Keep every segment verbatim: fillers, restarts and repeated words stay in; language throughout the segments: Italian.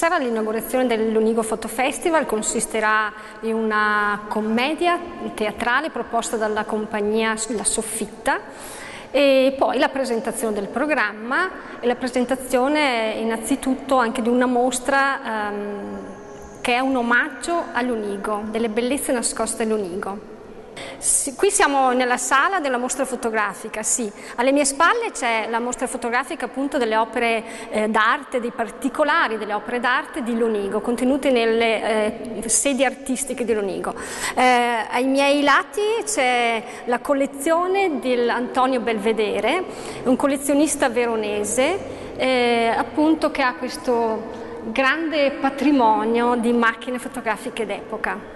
sarà l'inaugurazione dell'Unigo Photo Festival, consisterà in una commedia teatrale proposta dalla compagnia La Soffitta, e poi la presentazione del programma e la presentazione innanzitutto anche di una mostra ehm, che è un omaggio all'Unigo, delle bellezze nascoste all'Unigo. Sì, qui siamo nella sala della mostra fotografica, sì. Alle mie spalle c'è la mostra fotografica appunto delle opere eh, d'arte, dei particolari delle opere d'arte di Lonigo, contenute nelle eh, sedi artistiche di Lonigo. Eh, ai miei lati c'è la collezione di Antonio Belvedere, un collezionista veronese, eh, appunto che ha questo grande patrimonio di macchine fotografiche d'epoca.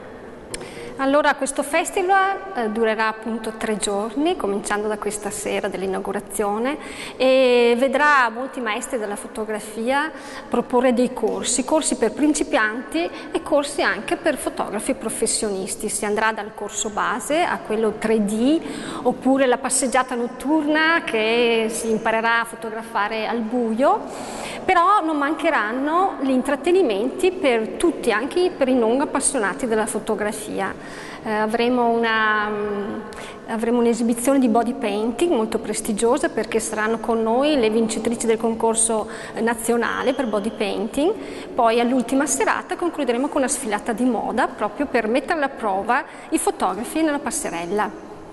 Allora, questo festival eh, durerà appunto tre giorni, cominciando da questa sera dell'inaugurazione, e vedrà molti maestri della fotografia proporre dei corsi, corsi per principianti e corsi anche per fotografi professionisti. Si andrà dal corso base a quello tre D, oppure la passeggiata notturna che si imparerà a fotografare al buio, però non mancheranno gli intrattenimenti per tutti, anche per i non appassionati della fotografia. Eh, avremo una, um, avremo un'esibizione di body painting molto prestigiosa, perché saranno con noi le vincitrici del concorso nazionale per body painting. Poi all'ultima serata concluderemo con una sfilata di moda, proprio per mettere alla prova i fotografi nella passerella.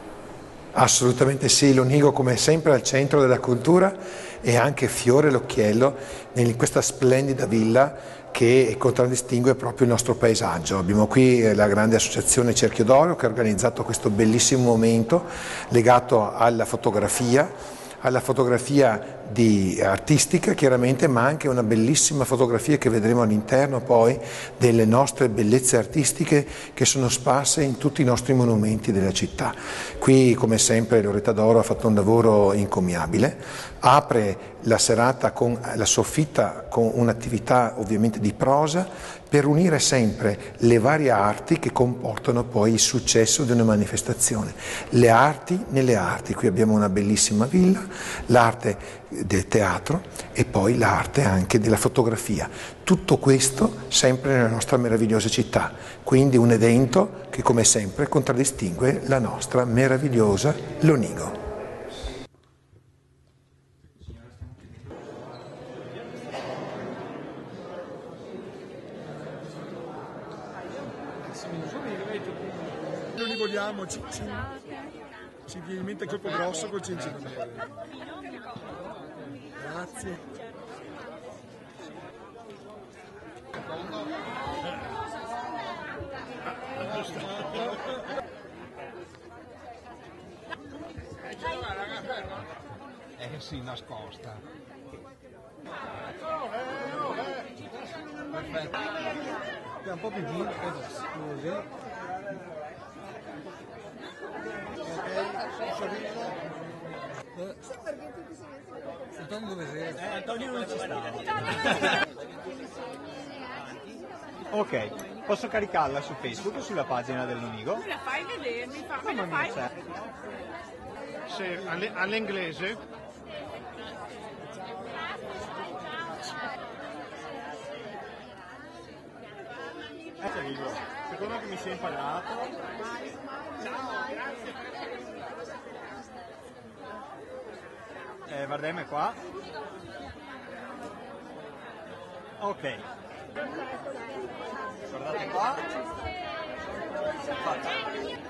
Assolutamente sì, Lonigo come sempre al centro della cultura e anche fiore all'occhiello in questa splendida villa che contraddistingue proprio il nostro paesaggio. Abbiamo qui la grande associazione Cerchio d'Oro che ha organizzato questo bellissimo momento legato alla fotografia, alla fotografia di artistica chiaramente, ma anche una bellissima fotografia che vedremo all'interno poi delle nostre bellezze artistiche che sono sparse in tutti i nostri monumenti della città. Qui come sempre Loretta d'Oro ha fatto un lavoro incommiabile, apre la serata con La Soffitta con un'attività ovviamente di prosa per unire sempre le varie arti che comportano poi il successo di una manifestazione. Le arti nelle arti, qui abbiamo una bellissima villa, l'arte del teatro e poi l'arte anche della fotografia. Tutto questo sempre nella nostra meravigliosa città, quindi un evento che come sempre contraddistingue la nostra meravigliosa Lonigo. Non li vogliamo, ci, ci, ci viene in mente il colpo grosso col cincino. Grazie. Eh sì, nascosta. Perfetto. È un po' più di così. Antonio dove sei? Eh, Antonio non ci sta. Ok, posso caricarla su Facebook o sulla pagina del Lonigo? Me la fai vedere, mi fa, me la No, fai? non c'è. Se all'inglese. Secondo che mi sia imparato. Eh, Vardem è qua. Ok. Guardate qua. Fatta.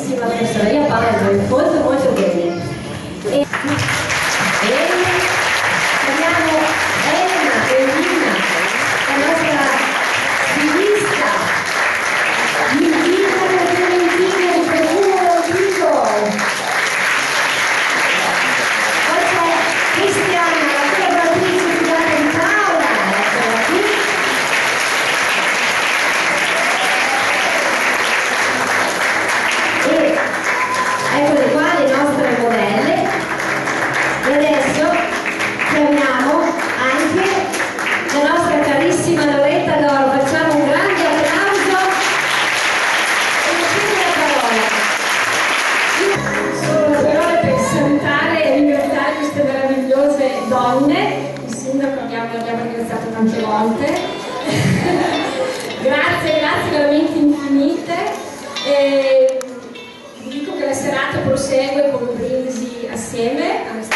bellissima persona, io parlo molto molto bene. E, e abbiamo Elena Elina, la nostra stilista, Virginia Clementini di Profumo Vivo. Poi c'è Cristiana, la collaboratrice fidata di Paola, eccola qui. E eccole qua le nostre modelle. E adesso chiamiamo anche la nostra carissima Loretta Loro, facciamo un grande applauso e lasciamo la parola. Sono le parole per salutare e ringraziare queste meravigliose donne. Il sindaco abbiamo, abbiamo ringraziato tante volte. Grazie, grazie veramente infinite. E vi dico che la serata prosegue con un brindisi assieme.